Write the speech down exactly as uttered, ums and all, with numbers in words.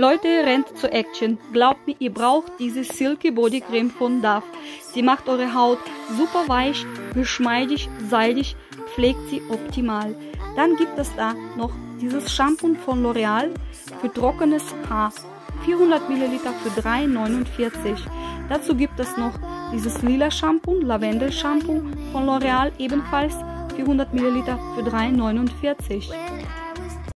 Leute, rennt zur Action. Glaubt mir, ihr braucht diese Silky Body Creme von Dove. Sie macht eure Haut super weich, geschmeidig, seidig, pflegt sie optimal. Dann gibt es da noch dieses Shampoo von L'Oreal für trockenes Haar. vierhundert Milliliter für drei neunundvierzig. Dazu gibt es noch dieses lila Shampoo, Lavendel Shampoo von L'Oreal, ebenfalls vierhundert Milliliter für drei neunundvierzig.